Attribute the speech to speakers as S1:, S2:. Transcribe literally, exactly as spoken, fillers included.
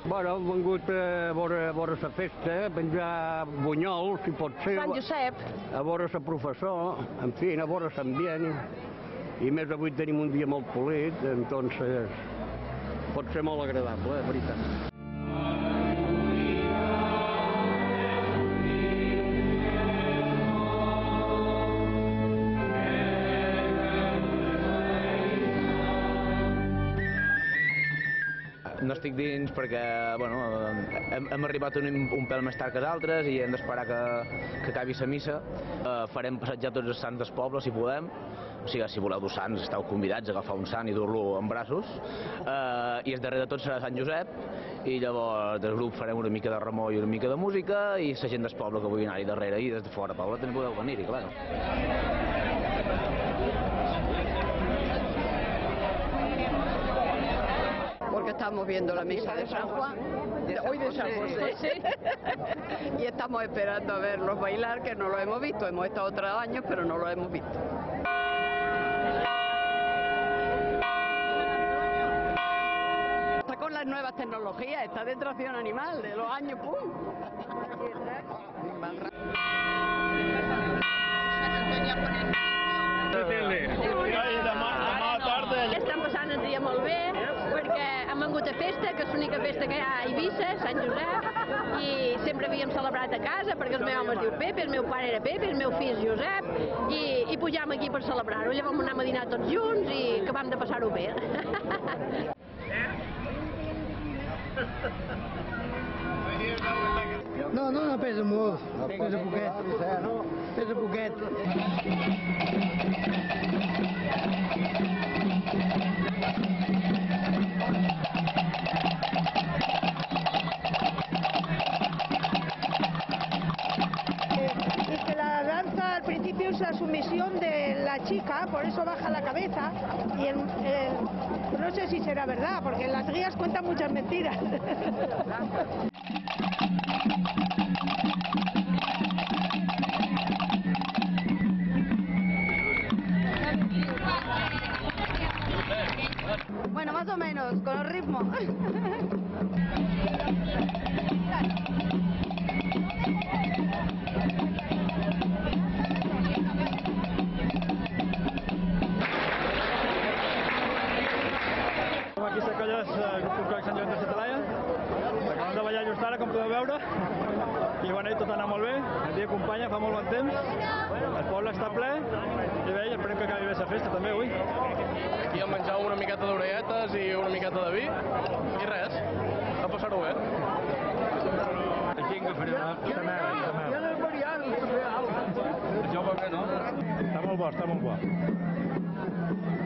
S1: Bueno, hem vengut a veure, a veure la festa, a penjar bunyols, si pot ser.
S2: Sant Josep.
S1: A veure la professor, en fi, a veure l'ambient. I més avui tenim un dia molt polit, entonces pot ser molt agradable, de veritat.
S3: No estic dins perquè bueno, hem, hem arribat un, un pèl més tard que d'altres i hem d'esperar que, que acabi la missa. Uh, farem passejar tots els sants del poble, si podem. O sigui, si voleu dur sants, esteu convidats a agafar un sant i dur-lo en braços. Uh, I el darrer de tot serà Sant Josep. I llavors del grup farem una mica de remor i una mica de música i la gent del poble que vulgui anar-hi darrere i des de fora poble també podeu venir-hi, clar.
S4: Porque estamos viendo la misa de San Juan, de, hoy de San José, sí. Y estamos esperando a verlos bailar, que no lo hemos visto, hemos estado otros años, pero no lo hemos visto. Está con las nuevas tecnologías, está de tracción animal, de los años, ¡pum!
S2: Estan passant el dia molt bé, perquè hem vengut a festa, que és l'única festa que hi ha a Eivissa, Sant Josep, i sempre havíem celebrat a casa, perquè el meu home es diu Pepe, el meu pare era Pepe, el meu fill és Josep, i, i pujam aquí per celebrar-ho. Llavors vam anar a dinar tots junts i acabam de passar-ho bé.
S5: No, no, no pesa molt, pesa poquet, pesa poquet.
S6: Es que la danza al principio es la sumisión de la chica, por eso baja la cabeza, y el, el, no sé si será verdad, porque las guías cuentan muchas mentiras.
S4: Bueno, más o menos, con el ritmo.
S7: Aquí a Colles, grup folclòric Sant Joan de la Talaia. Acabem de ballar just ara, com podeu veure. I bueno, tot ha anat molt bé, el dia acompanya, fa molt bon temps. El poble està ple i bé, esperem que acabi bé la festa també avui.
S8: Aquí hem menjat una miqueta d'orelletes i una miqueta de vi i res, a passar-ho bé.
S7: Aquí en agafarà la mel, la mel. Això va bé, no? Està molt bo, està molt bo.